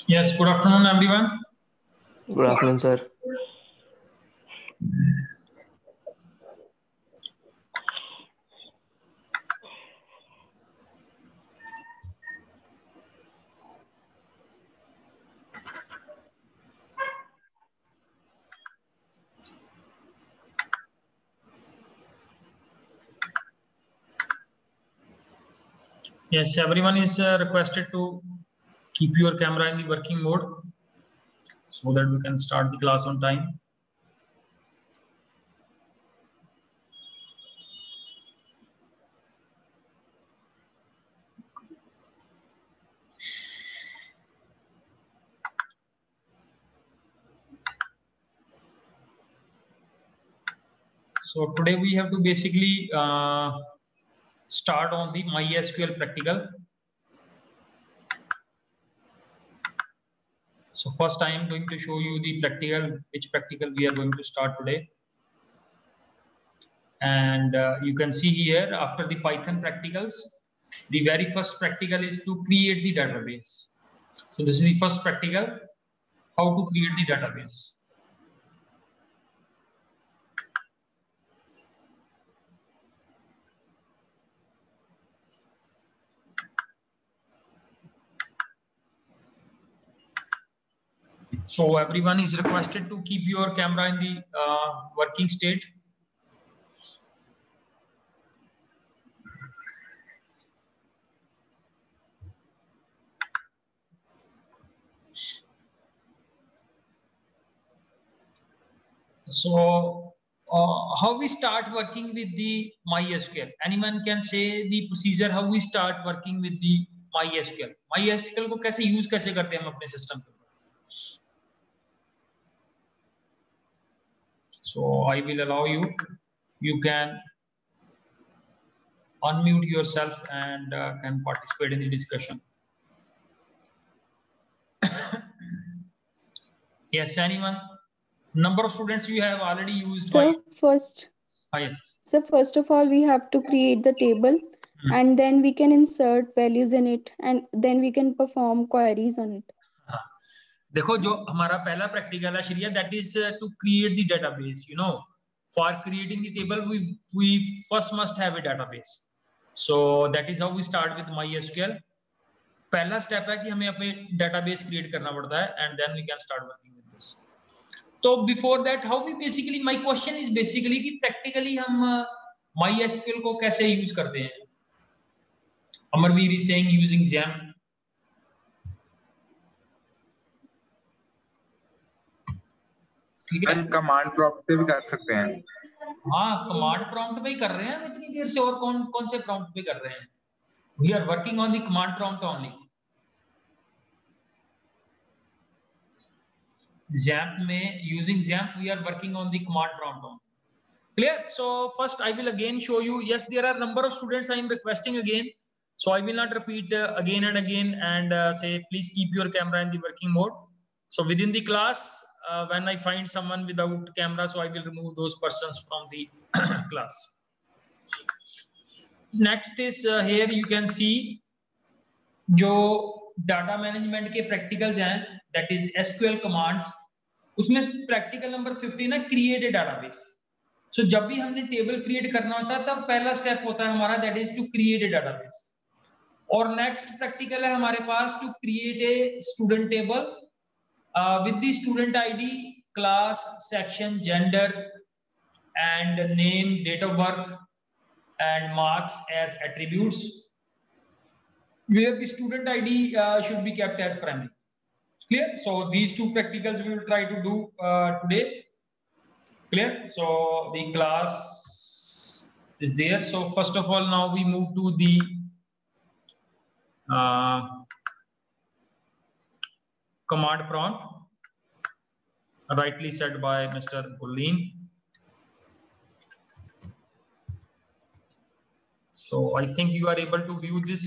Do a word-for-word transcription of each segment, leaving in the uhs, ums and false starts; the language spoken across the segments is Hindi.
Yes, good afternoon, everyone. Good afternoon, sir. Yes, everyone is uh, requested to keep your camera in the working mode so that we can start the class on time. So today we have to basically uh, start on the MySQL practical. So first I am going to show you the practical, which practical we are going to start today. And uh, you can see here after the Python practicals, the very first practical is to create the database. So this is the first practical, how to create the database. So everyone is requested to keep your camera in the uh, working state. So uh, how we start working with the MySQL? Anyone can say the procedure how we start working with the MySQL. MySQL को कैसे use कैसे करते हैं हम अपने system पे? So I will allow you. You can unmute yourself and uh, can participate in the discussion. Yes, anyone? Number of students you have already used my. So first, Ah, yes. so first of all, we have to create the table, Hmm. and then we can insert values in it, and then we can perform queries on it. हाँ. देखो जो हमारा पहला प्रैक्टिकल है Shriya, that is to create the database. You know, for creating the table we we first must have a database. So that is how we start with MySQL. पहला स्टेप है कि हमें अपने डेटाबेस क्रिएट करना पड़ता है and then we can start working with this. तो before that how we basically, my question is basically कि प्रैक्टिकली हम MySQL को कैसे यूज करते हैं. Amarvir is saying using XAMPP. ठीक है, कमांड प्रॉम्प्ट से भी कर सकते हैं. हाँ, कमांड प्रॉम्प्ट पे ही कर रहे हैं हम इतनी देर से. और कौन कौन से प्रॉम्प्ट पे कर रहे हैं? We are working on the command prompt only. XAMPP में, using XAMPP we are working on the command prompt only. Clear? So first I will again show you. Yes, there are number of students I am requesting again, so I will not repeat uh, again and again and uh, say please keep your camera in the working mode. So within the class, uh, when I find someone without camera, so I will remove those persons from the class. Next is uh, here you can see जो डाटा मैनेजमेंट के प्रैक्टिकल्स हैं, दैट इज एसक्यूएल कमांड्स. उसमें प्रैक्टिकल नंबर फिफ्टीन है क्रिएट ए डाटाबेस. सो जब भी हमने टेबल क्रिएट करना होता है तब पहला स्टेप होता है हमारा, that is to create a database. और नेक्स्ट प्रैक्टिकल है हमारे पास to create a student table with the student ID, class, section, gender and name, date of birth and marks as attributes, where the student I D uh, should be kept as primary. Clear? So these two practicals we will try to do uh, today. Clear? So the class is there. So first of all, now we move to the uh, command prompt, rightly said by Mister Bulleen. So I think you are able to view this.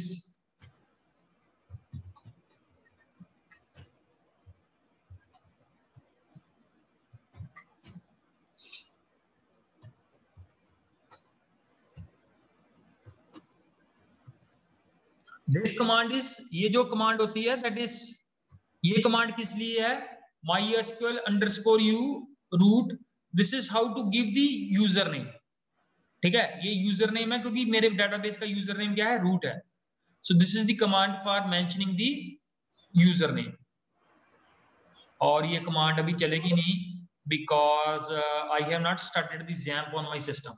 This command is, ये जो command होती है, that is ये कमांड किस लिए है? mysql underscore u root, this is how to give the user name. ठीक है, ये यूजर नेम है क्योंकि मेरे डेटाबेस का यूजर नेम क्या है? रूट है। So this is the command for mentioning the user name. और ये कमांड अभी चलेगी नहीं because I have not started the XAMPP on my system.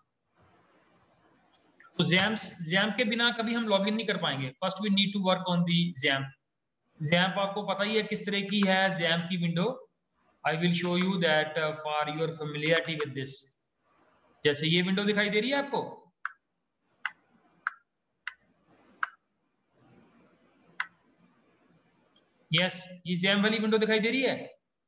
तो XAMPP XAMPP के बिना कभी हम लॉगिन नहीं कर पाएंगे। First we need to work on the XAMPP। XAMPP आपको पता ही है किस तरह की है XAMPP की window. I will show you that for your familiarity with this. जैसे ये विंडो दिखाई दे रही है आपको, यस yes, ये XAMPP वाली विंडो दिखाई दे रही है।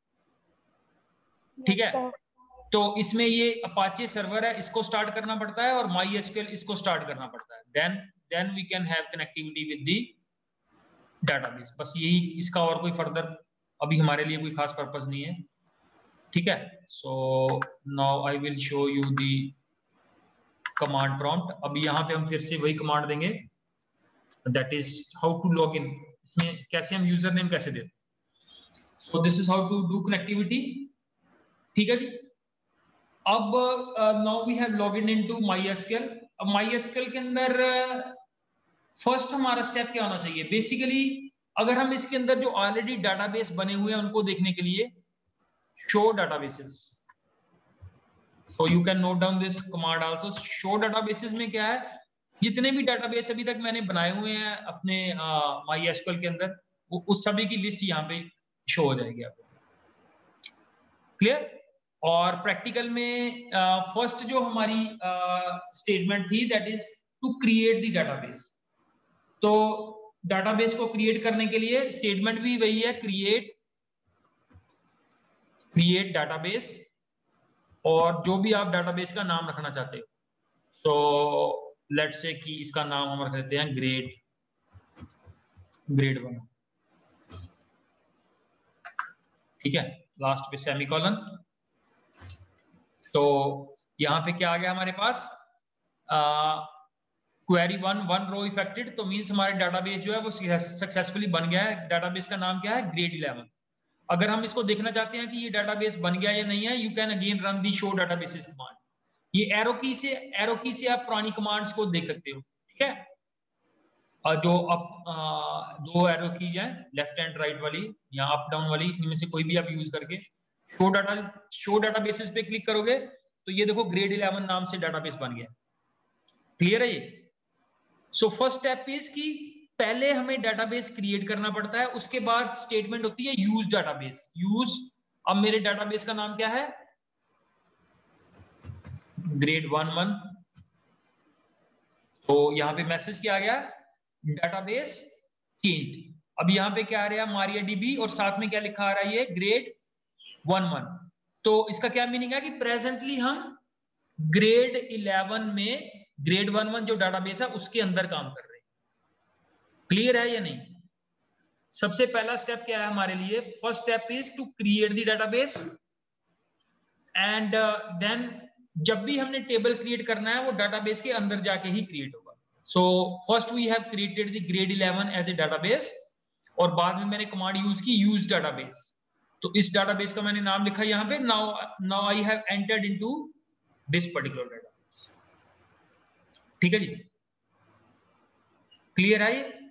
ठीक है, तो इसमें ये अपाचे सर्वर है, इसको स्टार्ट करना पड़ता है और MySQL इसको स्टार्ट करना पड़ता है। Then then we can have connectivity with the database. बस यही, इसका और कोई फर्दर अभी हमारे लिए कोई खास पर्पस नहीं है। ठीक है, so now I will show you the command prompt. अभी यहाँ पे हम फिर से वही कमांड देंगे, that is how to log in. कैसे हम यूजर नेम कैसे देते। So this is how to do connectivity. ठीक है जी। अब now we have login into MySQL। अब MySQL के अंदर फर्स्ट uh, हमारा स्टेप क्या होना चाहिए? बेसिकली अगर हम इसके अंदर जो ऑलरेडी डाटाबेस बने हुए हैं उनको देखने के लिए show databases, so you can note down this command also। show databases में क्या है? जितने भी डाटाबेस अभी तक मैंने बनाए हुए हैं अपने uh, MySQL के अंदर, वो उस सभी की लिस्ट यहाँ पे शो हो जाएगी आपको। क्लियर? और प्रैक्टिकल में फर्स्ट uh, जो हमारी स्टेटमेंट uh, थी that is to create the database. तो डाटाबेस को क्रिएट करने के लिए स्टेटमेंट भी वही है, क्रिएट क्रिएट डाटाबेस, और जो भी आप डाटाबेस का नाम रखना चाहते हो। तो लेट्स से कि इसका नाम हम रख देते हैं ग्रेड ग्रेड वन। ठीक है, लास्ट पे सेमीकोलन। तो यहाँ पे क्या आ गया हमारे पास? Query one one row affected, तो मींस हमारे डाटाबेस जो है वो सक्सेसफुली बन गया है। डाटाबेस का नाम क्या है? Grade eleven. अगर हम इसको देखना चाहते हैं कि ये डाटाबेस बन गया या नहीं है, you can again run the show databases command. ये एरो की से एरो की से आप पुरानी कमांड्स को देख सकते हो। ठीक है, और जो अप दो एरो कीज हैं, लेफ्ट एंड राइट वाली या अप डाउन वाली, इनमें से कोई भी आप यूज करके शो डाटा शो डाटाबेसेस पे क्लिक करोगे तो ये देखो ग्रेड इलेवन नाम से डाटाबेस बन गया। क्लियर है ये? सो फर्स्ट स्टेप इज कि पहले हमें डाटाबेस क्रिएट करना पड़ता है, उसके बाद स्टेटमेंट होती है यूज डाटाबेस। यूज, अब मेरे डाटाबेस का नाम क्या है? Grade one one. तो यहां पे मैसेज क्या आ गया? Database changed. अब यहाँ पे क्या आ रहा है? MariaDB, और साथ में क्या लिखा आ रहा है? ये ग्रेड वन वन। तो इसका क्या मीनिंग है कि प्रेजेंटली हम ग्रेड इलेवन में ग्रेड वन वन जो डाटाबेस है उसके अंदर काम कर रहे हैं। क्लियर है या नहीं? सबसे पहला स्टेप क्या है हमारे लिए? First step is to create the database, and then जब भी हमने टेबल क्रिएट करना है वो डाटाबेस के अंदर जाके ही क्रिएट होगा। So first we have created the grade eleven as a database, और बाद में मैंने कमांड यूज की यूज डाटाबेस। तो इस डाटाबेस का मैंने नाम लिखा यहाँ पे, now now I have entered into this particular database. ठीक है जी, क्लियर है ये?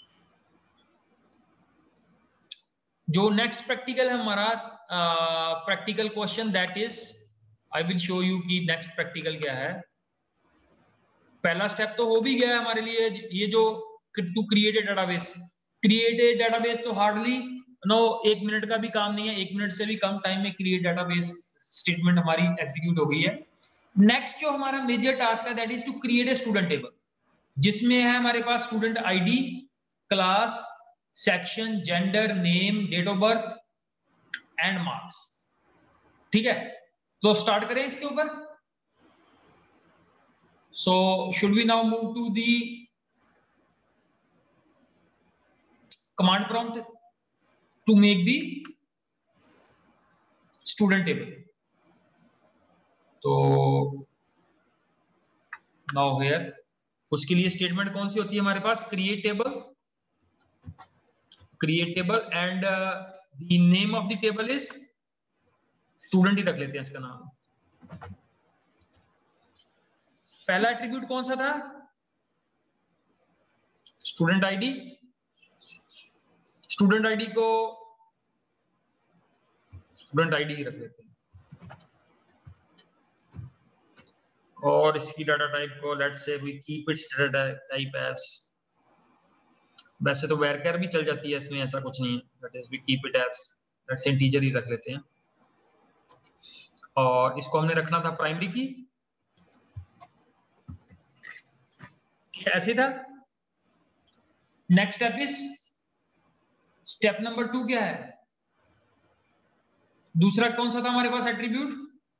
जो नेक्स्ट प्रैक्टिकल है हमारा practical question, that is I will show you कि नेक्स्ट प्रैक्टिकल क्या है। पहला स्टेप तो हो भी गया है हमारे लिए, ये जो to create a database. Create a database तो हार्डली नो एक मिनट का भी काम नहीं है, एक मिनट से भी कम टाइम में क्रिएट डाटाबेस स्टेटमेंट हमारी एग्जीक्यूट हो गई है। नेक्स्ट जो हमारा मेजर टास्क है that is to create a student table, जिसमें है हमारे पास student ID, class, section, gender, name, date of birth and marks. ठीक है, तो स्टार्ट करें इसके ऊपर। So should we now move to the command prompt to make the student table. तो नाउ हियर उसके लिए स्टेटमेंट कौन सी होती है हमारे पास? Create table, create table, and the name of the table is, student ही रख लेते हैं इसका नाम। पहला एट्रीब्यूट कौन सा था? Student ID. स्टूडेंट आईडी को स्टूडेंट आईडी रख लेते हैं, और इसकी डाटा टाइप को let's say we keep its data type as, वैसे तो वेरकर भी चल जाती है इसमें, ऐसा कुछ नहीं है, that is we keep it as let's say integer ही रख लेते हैं। और इसको हमने रखना था प्राइमरी की, ऐसे था। Next step is, step number two क्या है? दूसरा कौन सा था हमारे पास एट्रीब्यूट?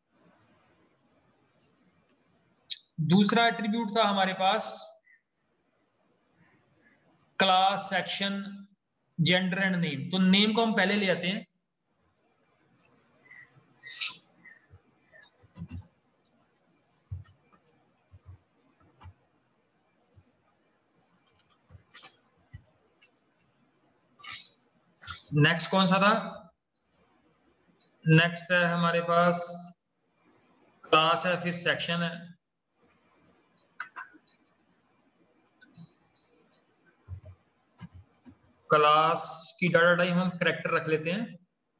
दूसरा एट्रीब्यूट था हमारे पास class, section, gender and name. तो नेम को हम पहले ले आते हैं। नेक्स्ट कौन सा था? नेक्स्ट है हमारे पास क्लास है, फिर सेक्शन है। क्लास की डाटा टाइप हम कैरेक्टर रख लेते हैं,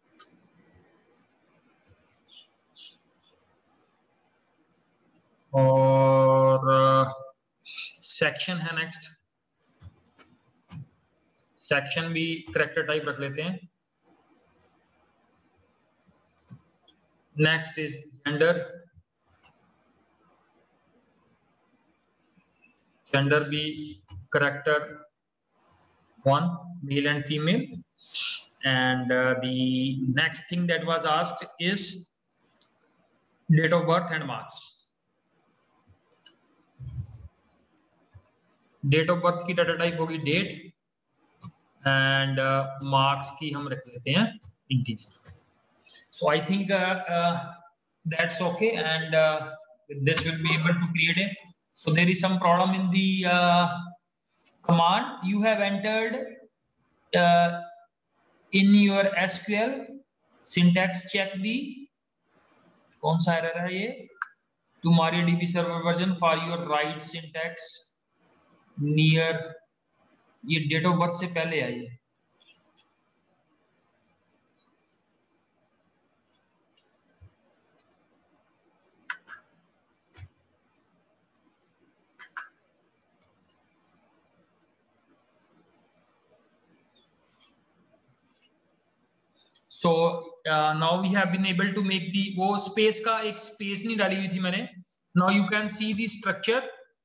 और सेक्शन है नेक्स्ट, सेक्शन भी कैरेक्टर टाइप रख लेते हैं। नेक्स्ट इज जेंडर, जेंडर भी character one, male and female. And the next thing that was asked is date of birth and marks. Date of birth की डाटा टाइप होगी डेट, एंड मार्क्स की हम रख लेते हैं integer. So I think that's okay, and this will be able to create a, so there is some problem in the uh, command you have entered uh, in your S Q L syntax check the, कौन सा error है ये? to MariaDB server version for your right syntax near, ये डेट ऑफ बर्थ से पहले आई है। So uh, now we have been able to make the, वो स्पेस का एक स्पेस नहीं डाली हुई थी मैंने। Now you can see the structure,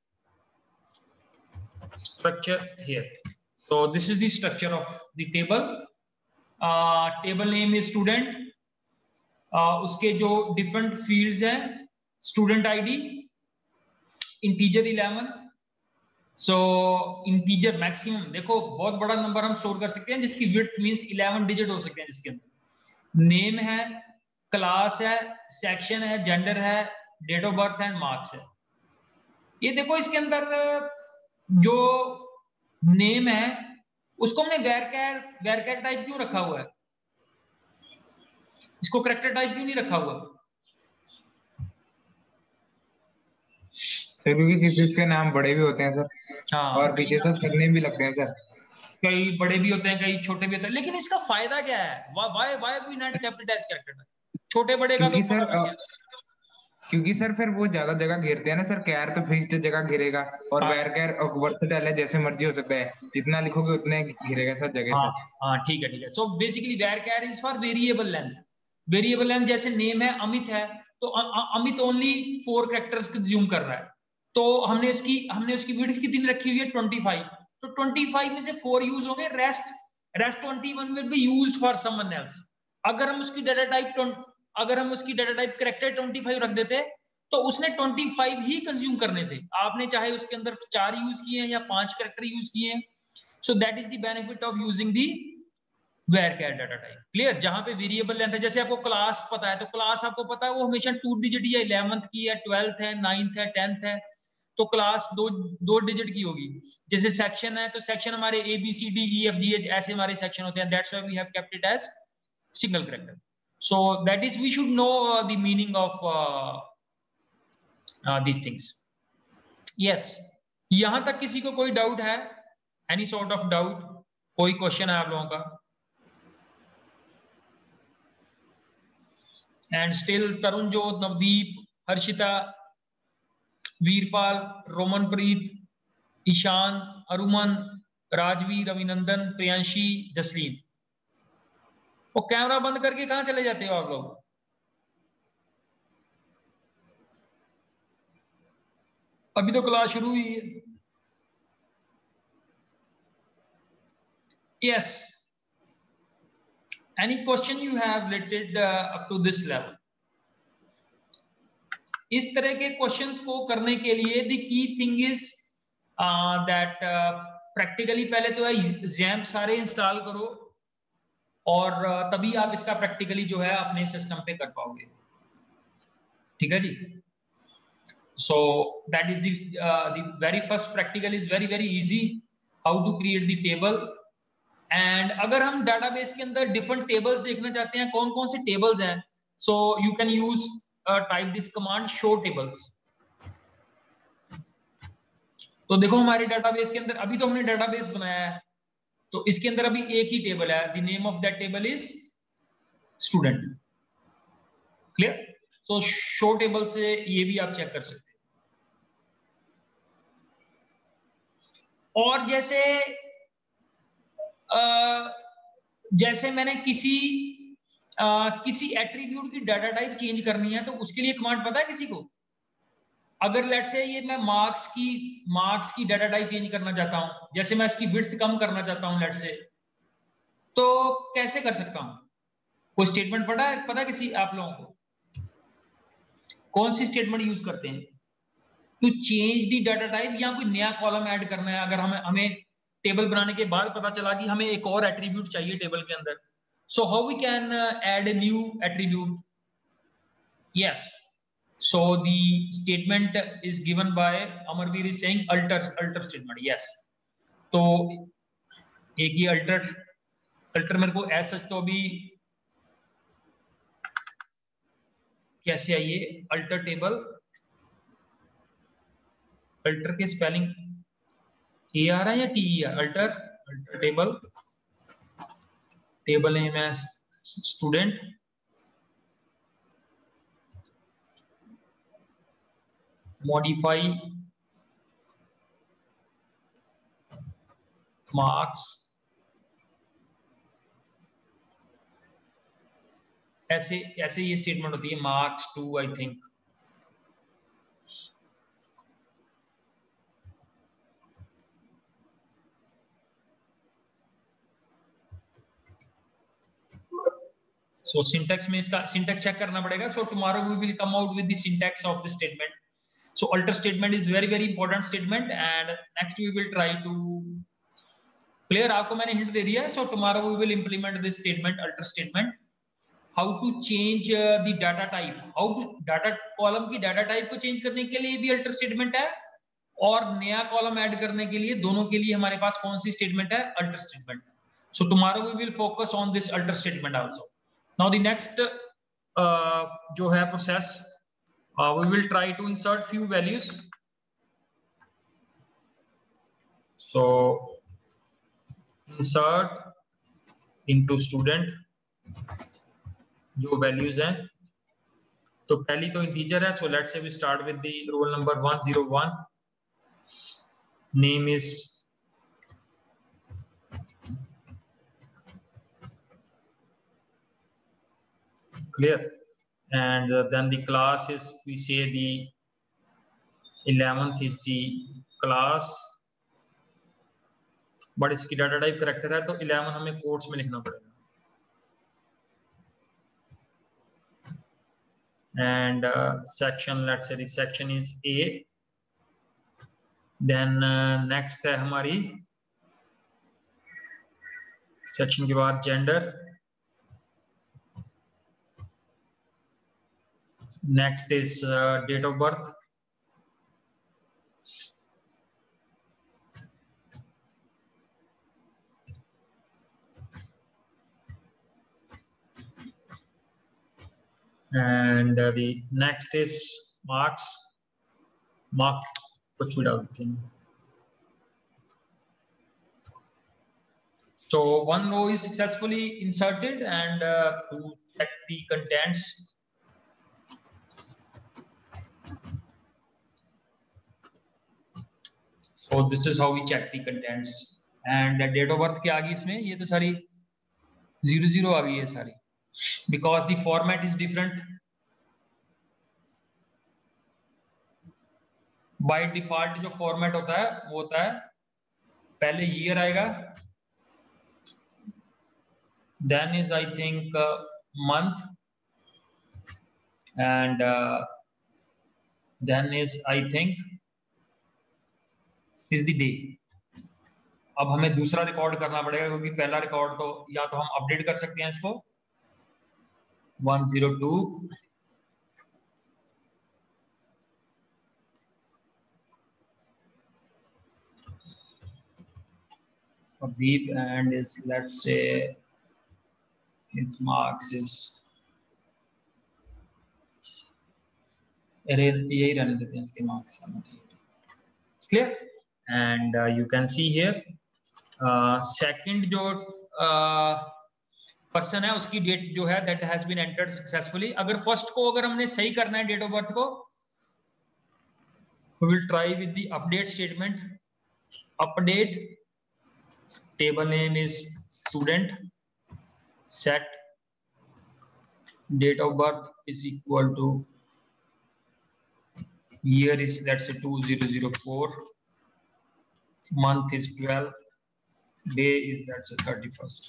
structure here. So this is the structure of the table. Uh, table name is student. Uh, उसके जो different fields हैं, student I D, integer eleven. So integer maximum, देखो बहुत बड़ा नंबर हम स्टोर कर सकते हैं जिसकी width means eleven digit हो सकते हैं, जिसके अंदर नेम है, क्लास है, सेक्शन है, जेंडर है, date of birth and marks है। ये देखो इसके अंदर जो नेम है उसको हमने वेरचर वेरचर टाइप क्यों रखा हुआ है? इसको कैरेक्टर टाइप क्यों नहीं रखा हुआ? सर क्योंकि किसी के नाम बड़े भी होते हैं सर, हाँ, और पीछे से सरनेम भी लगते हैं सर। कई बड़े भी होते हैं, कई छोटे भी होते हैं, लेकिन इसका फायदा क्या है? Why why we not kept it as character type? छोटे बड़े का तो सर क्योंकि सर फिर वो ज्यादा जगह घेरते हैं ना सर। कैर तो फिक्स्ड जगह घेरेगा, और वेरचर और वर्सटाइल है, जैसे मर्जी हो सकता है, जितना लिखोगे उतने घेरेगा सर जगह। हाँ हाँ ठीक है ठीक है। So basically varchar is for variable length. Variable length जैसे नेम है अमित है, तो Amit only four characters consume कर रहा है, तो हमने इसकी हमने उसकी विड्थ कितनी रखी हुई है? पच्चीस। तो पच्चीस में से फोर यूज होंगे, रेस्ट रेस्ट इक्कीस will be used for someone else. अगर हम उसकी डाटा टाइप अगर हम उसकी डाटा टाइप कैरेक्टर पच्चीस रख देते तो उसने पच्चीस ही कंज्यूम करने थे। आपने चाहे उसके अंदर चार यूज किए हैं या पांच कैरेक्टर यूज किए हैं। So that is the benefit of using the varchar data type. Clear? जहां पे वेरिएबल लेंथ है, जैसे आपको क्लास पता है तो क्लास आपको पता है वो हमेशा टू डिजिट या इलेवेंथ की है, ट्वेल्थ है, नाइन्थ है, टेंथ है, तो क्लास दो दो डिजिट की होगी। जैसे सेक्शन है तो सेक्शन हमारे A B C D E F G H ऐसे हमारे सेक्शन होते हैं, that's why we have kept it as single character. So that is, we should know uh, the meaning of uh, uh, these things. Yes, यहां तक किसी को कोई डाउट है? एनी सॉर्ट ऑफ डाउट, कोई क्वेश्चन है आप लोगों का? And still Tarunjot, Navdeep, Harshita, Veerpal, Romanpreet, Ishaan, Aruman, Rajveer, Abhinandan, Priyanshi, Jasleen. वो कैमरा बंद करके कहां चले जाते हो आप लोग? अभी तो क्लास शुरू हुई है। Yes, any question you have related up to this level? इस तरह के क्वेश्चंस को करने के लिए the key thing is that practically पहले तो XAMPP सारे इंस्टॉल करो और uh, तभी आप इसका प्रैक्टिकली जो है अपने सिस्टम पे कर पाओगे। ठीक है जी? So that is the very first practical is very very easy, how to create the table. And अगर हम डेटाबेस के अंदर डिफरेंट टेबल्स देखना चाहते हैं, कौन कौन से टेबल्स हैं, so you can use type this command show tables. तो देखो हमारे डेटाबेस के अंदर अभी तो हमने डेटाबेस बनाया है, तो इसके अंदर अभी एक ही टेबल है, the name of that table is student. Clear? So show table से ये भी आप चेक कर सकते हैं। और जैसे आ, जैसे मैंने किसी आ, किसी एट्रीब्यूट की डाटा टाइप चेंज करनी है, तो उसके लिए कमांड पता है किसी को? अगर लेट से ये मैं मार्क्स की मार्क्स की डाटा टाइप चेंज करना चाहता हूं, जैसे मैं इसकी विड्थ कम करना चाहता हूं लेट से, तो कैसे कर सकता हूं? कोई स्टेटमेंट पता है पता किसी आप लोगों को? कौन सी स्टेटमेंट यूज करते हैं to change the data type, या कोई नया कॉलम ऐड करना है? अगर हमें हमें टेबल बनाने के बाद पता चला कि हमें एक और एट्रीब्यूट चाहिए टेबल के अंदर, so how we can add a new attribute? Yes, so the statement is given by Amarveer is saying alter alter statement. yes, तो एक ही alter alter मेरे को ऐसा तो अभी कैसे आइए alter table, alter के स्पेलिंग ए आ रहा है या टी ई है? alter alter table, table name है स्टूडेंट, modify marks, ऐसे ऐसे ये स्टेटमेंट होती है marks to, I think. So syntax में इसका सिंटैक्स चेक करना पड़ेगा। So tomorrow we will come out with the syntax of the statement. So alter statement is very very important statement, and next we will try to clear, आपको मैंने हिंट दे दिया है। So tomorrow we will implement this statement, alter statement, how to change uh, the data type, how to data column की data type को change करने के लिए भी alter statement है, और नया column ऐड करने के लिए, दोनों के लिए हमारे पास कौन सी statement है? alter statement। So tomorrow we will focus on this alter statement also। Now the next uh, जो है process, Uh, we will try to insert few values. So insert into student जो values हैं, तो पहली तो integer है, so let's say we start with the roll number one zero one, name is clear, and uh, then the class is, we say the eleventh is the class, but इसकी डाटा टाइप करेक्टर है, तो eleven हमें कोट्स में लिखना पड़ेगा। and uh, section, let's say the section is A, then uh, next है हमारी section के बाद gender, next is uh, date of birth, and uh, the next is marks. Mark कुछ भी डाल देते हैं. So one row is successfully inserted, and uh, to check the contents, so this is how we check the contents. And the date of birth क्या आ गई इसमें, ये तो सारी zero zero आ गई है सारी, because the format is different. By default जो format होता है वो होता है पहले year आएगा, then is I think uh, month, and uh, then is I think is the day. अब हमें दूसरा रिकॉर्ड करना पड़ेगा क्योंकि पहला रिकॉर्ड तो या तो हम अपडेट कर सकते हैं इसको one zero two, Deep, and is let's say his mark is यही रहने देते हैं इसके marks. Clear? And uh, you can see here uh, second जो पर्सन uh, है उसकी डेट जो है that has been entered successfully. अगर फर्स्ट को अगर हमने सही करना है डेट ऑफ बर्थ को, we will try with the update statement. Update, table name is student, set date of birth is equal to year is let's say two thousand four, month is twelve, day is let's say thirty-first.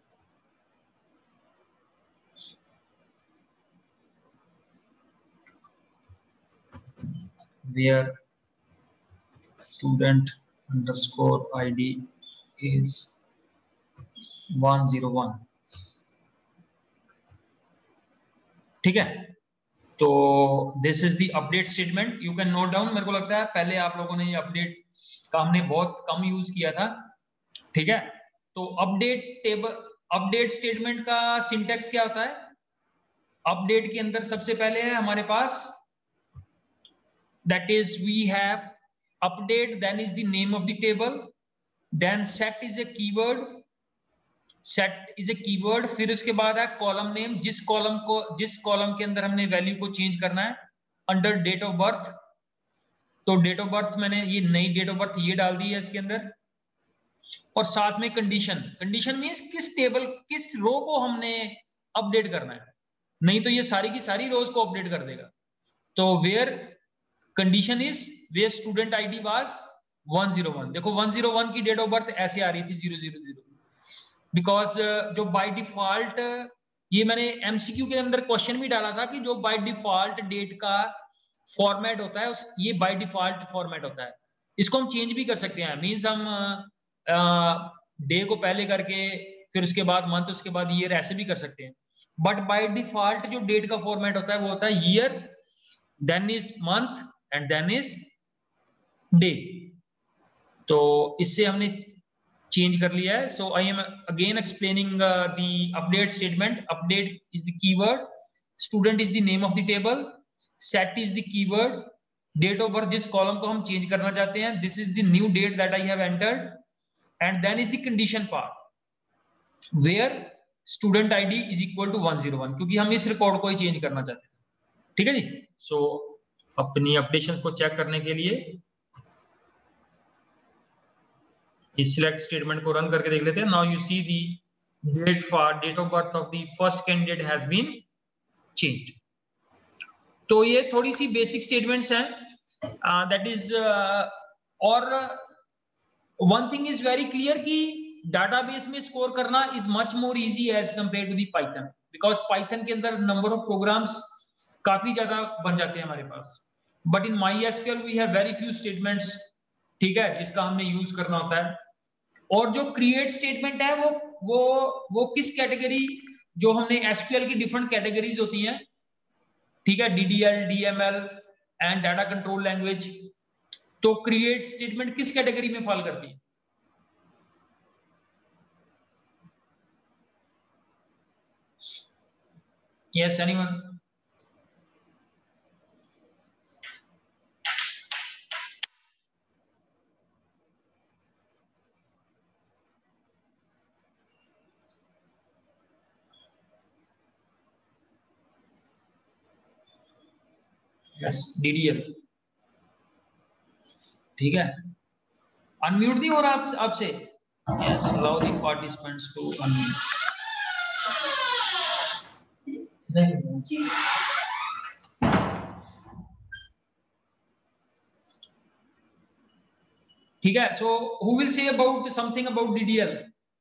Where student underscore I D is one zero one. ठीक है, तो this is the update statement. You can note down. मेरे को लगता है पहले आप लोगों ने ये अपडेट का हमने बहुत कम यूज किया था. ठीक है, तो अपडेट टेबल अपडेट स्टेटमेंट का सिंटेक्स क्या होता है? अपडेट के अंदर सबसे पहले है हमारे पास that is we have update, then is the name of the table, then set is a keyword, set is a keyword, फिर उसके बाद है कॉलम नेम, जिस कॉलम को जिस कॉलम के अंदर हमने वैल्यू को चेंज करना है, अंडर डेट ऑफ बर्थ. तो डेट ऑफ बर्थ मैंने ये नई डेट ऑफ बर्थ ये डाल दी है इसके अंदर, और साथ में कंडीशन. कंडीशन मींस किस टेबल किस रो को हमने अपडेट करना है, नहीं तो ये सारी की सारी रोज को अपडेट कर देगा. तो where condition is where student ID was one zero one. देखो one zero one की डेट ऑफ बर्थ ऐसे आ रही थी zero zero zero, because uh, जो बाय डिफॉल्ट uh, ये मैंने एमसीक्यू के अंदर क्वेश्चन भी डाला था कि जो बाय डिफॉल्ट डेट का फॉर्मेट होता है उस ये बाय डिफॉल्ट फॉर्मेट होता है. इसको हम चेंज भी कर सकते हैं. मींस हम डे uh, को पहले करके फिर उसके बाद मंथ, उसके बाद ईयर, ऐसे भी कर सकते हैं. बट बाय डिफॉल्ट जो डेट का फॉर्मेट होता है वो होता है year, then is month and then is day. तो इससे हमने चेंज कर लिया है. So I am again explaining the update statement. Update is the keyword, student is the name of the table, set is the keyword, date of birth जिस कॉलम को हम चेंज करना चाहते हैं, this is the new date that I have entered, and then is the condition part where student ID is equal to one zero one, क्योंकि हम इस रिकॉर्ड को ही चेंज करना चाहते हैं. ठीक है जी. सो so, अपनी अपडेशंस को चेक करने के लिए इस सिलेक्ट स्टेटमेंट को रन करके देख लेते हैं. Now you see the date for date of birth of the first candidate has been changed. तो ये थोड़ी सी बेसिक स्टेटमेंट्स हैं, दैट इज. और one thing is very clear कि डाटाबेस में स्कोर करना is much more easy as compare to the python, because python के अंदर नंबर ऑफ प्रोग्राम्स काफी ज्यादा बन जाते हैं हमारे पास. But in my SQL we have very few statements, ठीक है, जिसका हमने यूज करना होता है. और जो क्रिएट स्टेटमेंट है वो वो वो किस कैटेगरी, जो हमने एसक्यूएल की डिफरेंट कैटेगरीज होती हैं, ठीक है, DDL, DML and data control language. तो क्रिएट स्टेटमेंट किस कैटेगरी में फॉल करती है? Yes anyone? यस डीडीएल, ठीक है। अनम्यूट नहीं हो रहा आप, आपसे? Yes, allow the participants to unmute. ठीक है, so who will say about something about DDL?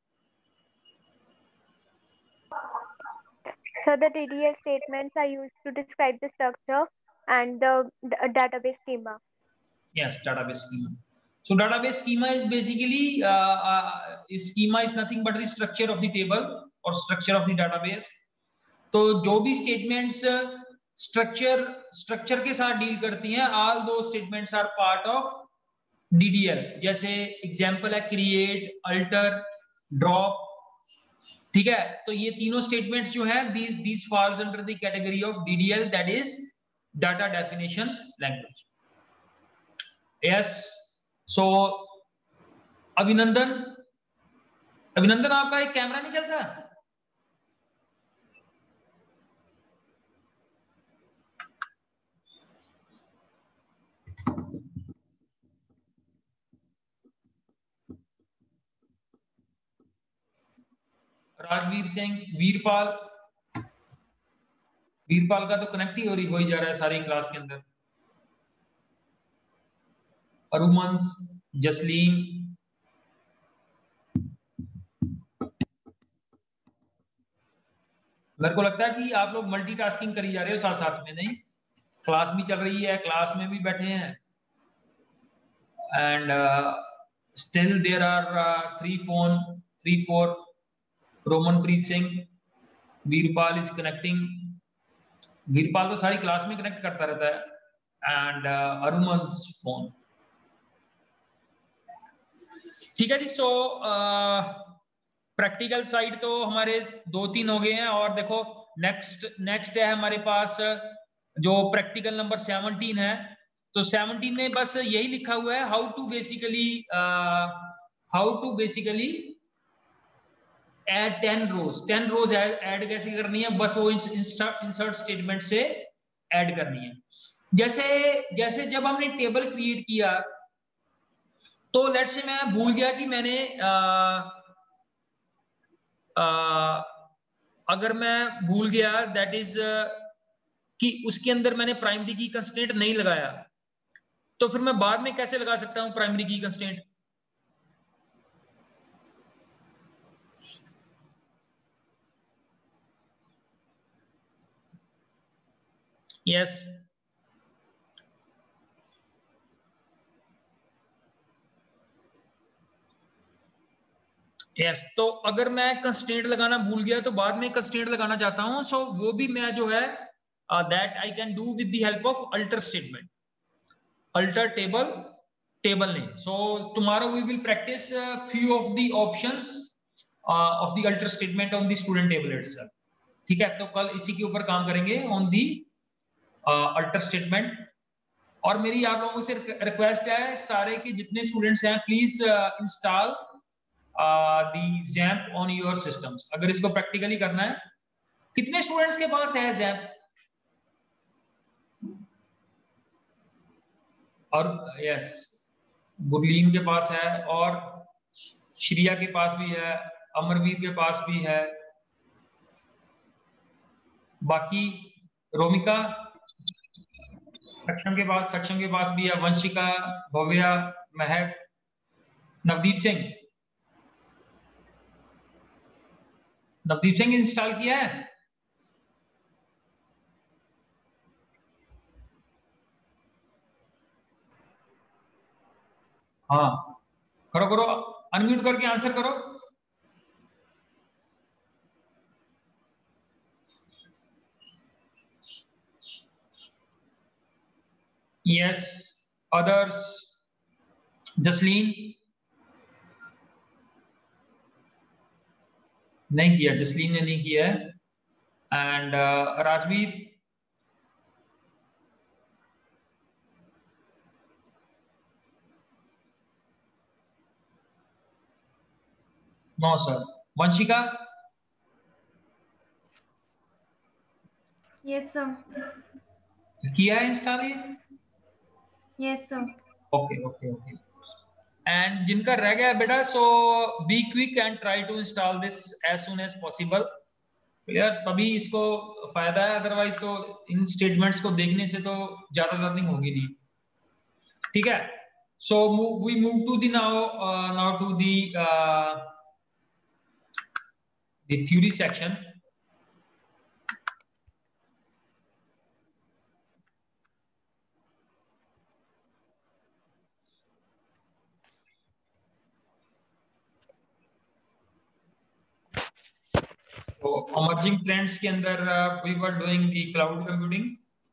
So the D D L statements are used to describe the structure and the, the database schema. Yes, database schema. So database schema is basically uh, uh, schema is nothing but the structure of the table or structure of the database. तो जो भी statements structure structure के साथ deal करती हैं, all those statements are part of D D L. जैसे example है create, alter, drop, ठीक है। तो ये तीनों स्टेटमेंट्स जो हैं these these falls under the category of D D L, that is data definition language. Yes, so अभिनंदन, अभिनंदन आपका एक कैमरा नहीं चलता? राजवीर सिंह, वीरपाल, वीरपाल का तो कनेक्ट ही हो रही हो ही जा रहा है सारी क्लास के अंदर। अरुमंस, जसलीन, मेरे को लगता है कि आप लोग मल्टीटास्किंग करी जा रहे हो साथ साथ में, नहीं? क्लास भी चल रही है, क्लास में भी बैठे हैं, and still there are three phone three four Romanpreet Singh, Veerpal is connecting, Veerpal तो सारी क्लास में कनेक्ट करता रहता है, एंड अरुमंस फोन, ठीक है जी। सो प्रैक्टिकल साइड तो हमारे दो तीन हो गए हैं, और देखो नेक्स्ट नेक्स्ट है हमारे पास जो प्रैक्टिकल नंबर सेवनटीन है। तो सेवनटीन में बस यही लिखा हुआ है, how to basically how to basically add ten rows ten rows add कैसे करनी है, बस वो इंसर्ट स्टेटमेंट से ऐड करनी है। जैसे जैसे जब हमने टेबल क्रिएट किया, तो लेट्स से मैं भूल गया कि मैंने आ, आ, अगर मैं भूल गया दैट इज कि उसके अंदर मैंने प्राइमरी की कंस्ट्रेंट नहीं लगाया, तो फिर मैं बाद में कैसे लगा सकता हूं प्राइमरी की कंस्ट्रेंट? यस, यस, तो अगर मैं कंस्ट्रेंट लगाना भूल गया तो बाद में कंस्ट्रेंट लगाना चाहता हूं, सो वो भी मैं जो है that I can do with the help of alter statement, alter table table name. So tomorrow we will practice few of the options of the alter statement on the student table itself, ठीक है। तो कल इसी के ऊपर काम करेंगे ऑन दी अल्टर स्टेटमेंट। और मेरी आप लोगों से रिक्वेस्ट है, सारे के जितने स्टूडेंट्स हैं please install the XAMPP on your systems. अगर इसको प्रैक्टिकली करना है, कितने स्टूडेंट्स के पास है ज़ैम्प? और यस, गुरलीन के पास है, और श्रिया के पास भी है, अमरवीर के पास भी है, बाकी रोमिका सक्षम के पास सक्षम के पास भी है, वंशिका, भव्या, महक, नवदीप सिंह, नवदीप सिंह इंस्टॉल किया है? हाँ, करो करो, अनम्यूट करके आंसर करो। यस, अदर्स, जसलीन नहीं किया, जसलीन ने नहीं किया है, and uh, Rajveer, no sir, Vanshika, yes sir, किया है इंस्टॉल ये? Yes sir. Okay okay okay. And जिनका रह गया बेटा, so be quick and try to install this as soon as possible. Clear? तभी इसको फायदा है, अदरवाइज तो इन स्टेटमेंट्स को देखने से तो ज्यादा लर्निंग होगी नहीं। ठीक है, so we move to the now now to the the theory section. तो emerging ट्रेंड्स के अंदर we were doing the cloud computing.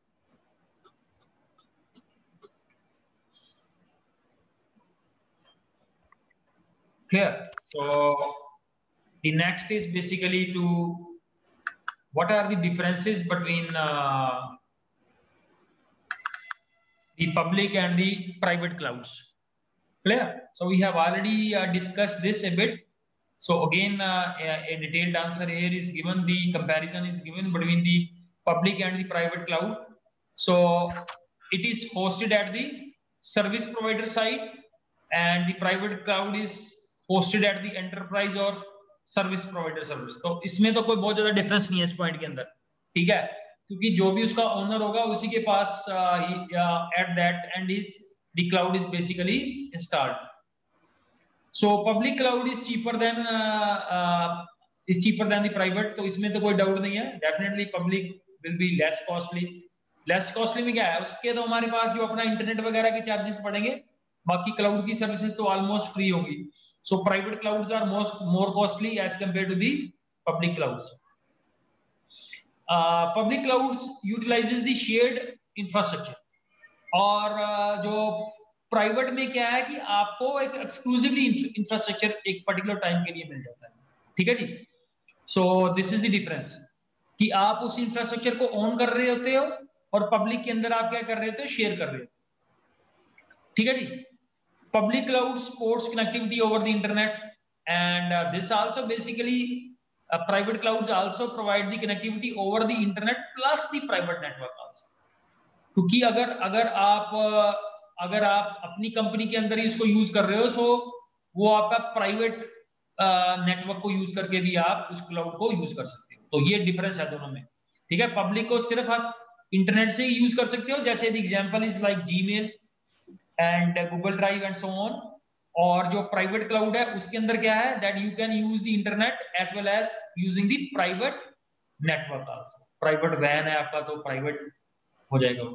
Here, so the next is basically to what are the differences between uh, the public and the private clouds. Clear? So we have already uh, discussed this a bit. So again, uh, a, a detailed answer here is given. The comparison is given between the public and the private cloud. So it is hosted at the service provider side, and the private cloud is hosted at the enterprise or service provider service. तो इसमें तो कोई बहुत ज्यादा डिफरेंस नहीं है इस पॉइंट के अंदर। ठीक है, क्योंकि जो भी उसका ओनर होगा उसी के पास at that end is the cloud is basically installed. So public cloud is cheaper than uh, uh, is cheaper than the private, तो इसमें तो कोई डाउट नहीं है। Definitely public will be less costly. Less costly में क्या है, उसके तो हमारे पास जो अपना इंटरनेट वगैरह के चार्जेस पड़ेंगे, बाकी क्लाउड की सर्विसेज तो ऑलमोस्ट फ्री होंगी। So private clouds are most more costly as compared to the public clouds. Uh, public clouds utilizes the shared infrastructure, और uh, जो प्राइवेट में क्या है कि आपको एक एक्सक्लूसिवली इंफ्रास्ट्रक्चर एक पर्टिकुलर टाइम के लिए मिल जाता है। ठीक है जी, so this is the difference कि आप उस इंफ्रास्ट्रक्चर को ओन कर रहे होते हो और पब्लिक के अंदर आप क्या कर रहे होते हो, शेयर कर रहे होते हो। ठीक है जी, public cloud supports connectivity over the internet, and this also basically private clouds also provide the connectivity over the internet plus the private network also. क्योंकि अगर अगर आप अगर आप अपनी कंपनी के अंदर ही इसको यूज कर रहे हो, सो वो आपका प्राइवेट नेटवर्क को यूज करके भी आप उस क्लाउड को यूज कर सकते हो। तो ये डिफरेंस है दोनों में। ठीक है, पब्लिक को सिर्फ आप इंटरनेट से ही यूज कर सकते हो, जैसे the example is like Gmail and Google drive and so on. और जो प्राइवेट क्लाउड है उसके अंदर क्या है, that you can use the internet as well as using the private network also. Private वैन है आपका तो प्राइवेट हो जाएगा।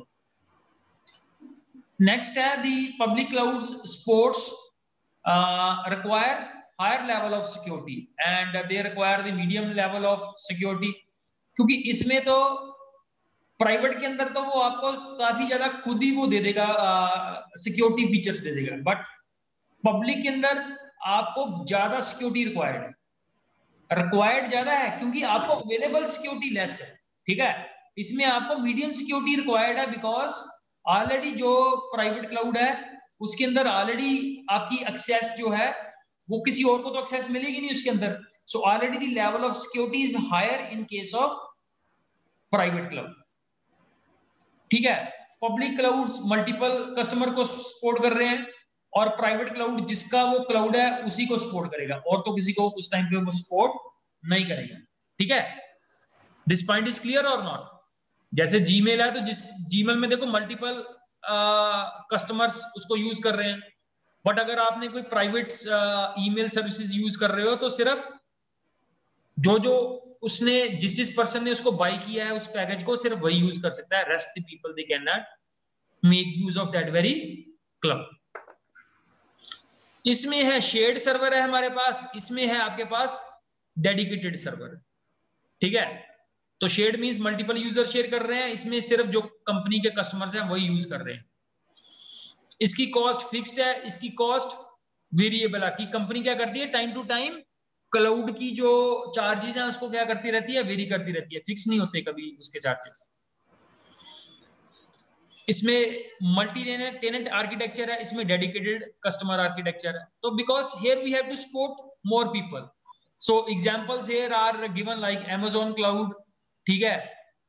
Next है the public clouds sports uh, require higher level of security and they require the medium level of security, क्योंकि इसमें तो प्राइवेट के अंदर तो वो आपको काफी ज्यादा खुद ही वो दे देगा, सिक्योरिटी uh, फीचर्स दे देगा, बट पब्लिक के अंदर आपको ज्यादा सिक्योरिटी रिक्वायर्ड है। रिक्वायर्ड ज्यादा है क्योंकि आपको अवेलेबल सिक्योरिटी लेस है। ठीक है, इसमें आपको मीडियम सिक्योरिटी रिक्वायर्ड है, बिकॉज ऑलरेडी जो प्राइवेट क्लाउड है उसके अंदर ऑलरेडी आपकी एक्सेस जो है वो किसी और को तो एक्सेस मिलेगी नहीं उसके अंदर। So already the level of security is higher in case of private cloud. ठीक है, पब्लिक क्लाउड्स मल्टीपल कस्टमर को सपोर्ट कर रहे हैं और प्राइवेट क्लाउड जिसका वो क्लाउड है उसी को सपोर्ट करेगा, और तो किसी को उस टाइम पे वो सपोर्ट नहीं करेगा। ठीक है, दिस पॉइंट इज क्लियर और नॉट? जैसे जीमेल है तो जिस जीमेल में देखो मल्टीपल कस्टमर्स उसको यूज कर रहे हैं, बट अगर आपने कोई प्राइवेट ईमेल सर्विसेज यूज कर रहे हो तो सिर्फ जो जो उसने जिस जिस पर्सन ने उसको बाय किया है उस पैकेज को सिर्फ वही यूज कर सकता है। Rest the people they can not make use of that very club. इसमें है शेयर्ड सर्वर है हमारे पास, इसमें है आपके पास डेडिकेटेड सर्वर। ठीक है, तो shared means multiple user share कर रहे हैं, इसमें सिर्फ जो कंपनी के कस्टमर्स हैं वही यूज कर रहे हैं। इसकी कॉस्ट फिक्स्ड है, इसकी कॉस्ट वेरिएबल है कि कंपनी क्या करती है टाइम टू टाइम क्लाउड की जो चार्जेस हैं उसको क्या करती रहती है, वेरी करती रहती है, फिक्स नहीं होते कभी उसके चार्जेस। इसमें मल्टी टेनेंट आर्किटेक्चर है, इसमें डेडिकेटेड कस्टमर आर्किटेक्चर है। तो because here we have to support more people, so examples here are given like Amazon cloud, ठीक है,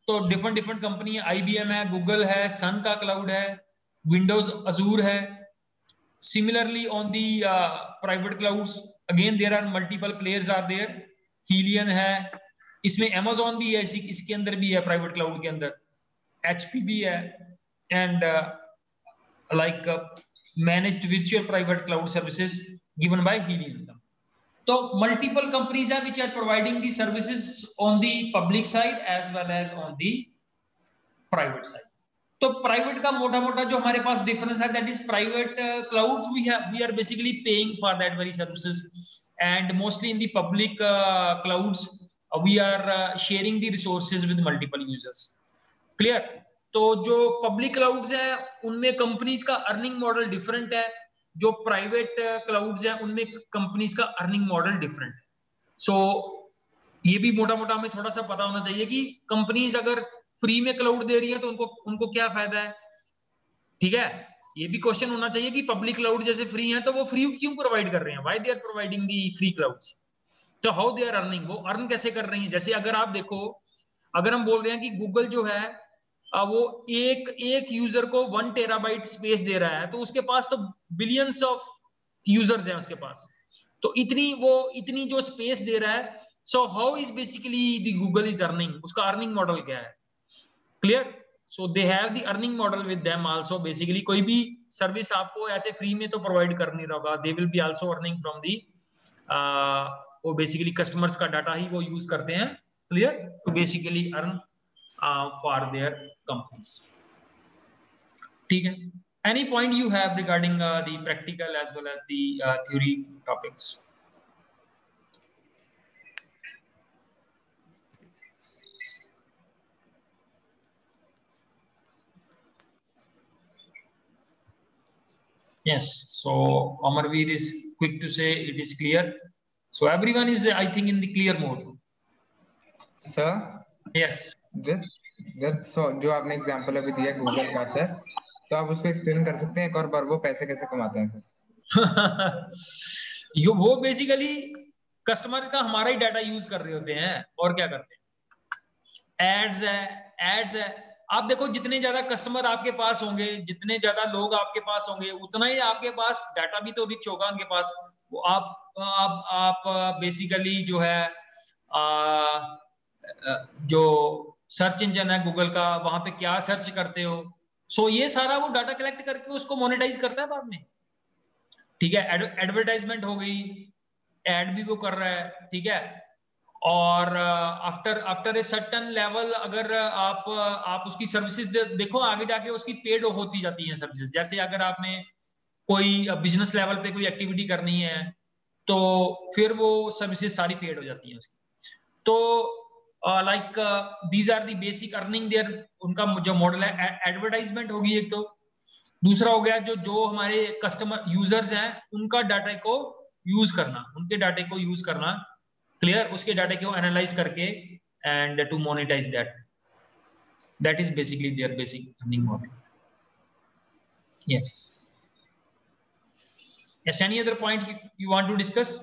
तो डिफरेंट डिफरेंट कंपनी है, आईबीएम है, गूगल है, सन का क्लाउड है, विंडोज अजूर है। Similarly on the private clouds again there are multiple players are there, Helion है, इसमें अमेजोन भी है, इसी इसके अंदर भी है प्राइवेट क्लाउड के अंदर, एचपी भी है, and like managed virtual private cloud services given by Helion. तो multiple companies are which are providing the services on the public side as well as on the private side. तो प्राइवेट का मोटा मोटा जो हमारे पास डिफरेंस है, that is private clouds we have we are basically paying for that very services, and mostly in the public clouds we are sharing the resources with multiple users. Clear? तो जो पब्लिक क्लाउड्स है उनमें कंपनीज का अर्निंग मॉडल डिफरेंट है, जो प्राइवेट क्लाउड्स हैं उनमें कंपनीज का अर्निंग मॉडल डिफरेंट है। सो ये भी मोटा मोटा हमें थोड़ा सा पता होना चाहिए कि कंपनीज अगर फ्री में क्लाउड दे रही है तो उनको उनको क्या फायदा है। ठीक है, ये भी क्वेश्चन होना चाहिए कि पब्लिक क्लाउड जैसे फ्री है तो वो फ्री क्यों प्रोवाइड कर रहे हैं, why they are providing the free clouds, तो हाउ दे आर अर्निंग, वो अर्न कैसे कर रही हैं। जैसे अगर आप देखो, अगर हम बोल रहे हैं कि गूगल जो है वो एक एक यूजर को वन टेराबाइट स्पेस दे रहा है, तो उसके पास तो बिलियंस ऑफ यूजर्स हैं उसके पास, तो इतनी वो इतनी जो स्पेस दे रहा है, so how is basically the Google is earning, उसका अर्निंग मॉडल क्या है। Clear? So they have the earning model with them also. Basically कोई भी सर्विस आपको ऐसे फ्री में तो प्रोवाइड कर नहीं रहा होगा, they will be also earning from the वो बेसिकली कस्टमर्स का डाटा ही वो यूज करते हैं। Clear? To basically earn for their companies. ठीक है? Any point you have regarding uh, the practical as well as the uh, theory topics? Yes. So Amarveer is quick to say it is clear. So everyone is, I think, in the clear mode. Sir? Yes. Just just so, जो आपने एग्जांपल अभी दिया गूगल का सर, तो आप उसको एक्सप्लेन कर सकते हैं एक और बार, वो पैसे कैसे कमाते हैं सर? यो वो बेसिकली कस्टमर का हमारा ही डाटा यूज कर रहे होते हैं, और क्या करते हैं। एड्स है, एड्स है, आप देखो जितने ज्यादा कस्टमर आपके पास होंगे, जितने ज्यादा लोग आपके पास होंगे, उतना ही आपके पास डाटा भी तो रिच होगा उनके पास। वो आप आप आप बेसिकली जो है आ, जो सर्च इंजन है गूगल का, वहां पे क्या सर्च करते हो, सो ये सारा वो डाटा कलेक्ट करके उसको मोनेटाइज करता है बाद में। ठीक है, एडवर्टाइजमेंट हो गई, एड भी वो कर रहा है। ठीक है, और after after a certain level अगर आप आप उसकी सर्विसेज दे, देखो आगे जाके उसकी पेड होती जाती है सर्विसेज। जैसे अगर आपने कोई बिजनेस लेवल पे कोई एक्टिविटी करनी है तो फिर वो सर्विसेज सारी पेड हो जाती है उसकी। तो like these are the basic earning there, उनका जो मॉडल है एडवर्टाइजमेंट होगी एक तो, दूसरा हो गया जो जो हमारे कस्टमर यूजर्स हैं उनका डाटा को यूज करना, उनके डाटे को यूज करना। क्लियर? उसके डाटे को एनालाइज करके and to monetise that, that is basically their basic earning model. Yes yes any other point you want to discuss?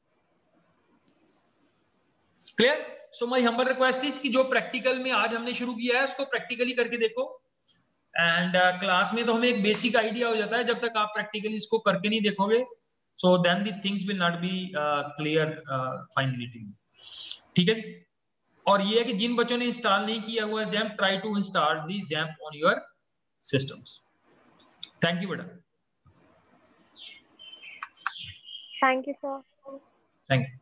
Clear? So my humble request is कि जो प्रैक्टिकल में आज हमने शुरू किया है उसको प्रैक्टिकली करके देखो, एंड क्लास uh, में तो हमें एक बेसिक आइडिया हो जाता है, जब तक आप प्रैक्टिकली इसको करके नहीं देखोगे so then the things will not be clear finally to you. ठीक है? और ये है कि जिन बच्चों ने इंस्टॉल नहीं किया हुआ XAMPP, try to install the XAMPP on your systems. Thank you बेटा। Thank you sir. Thank you.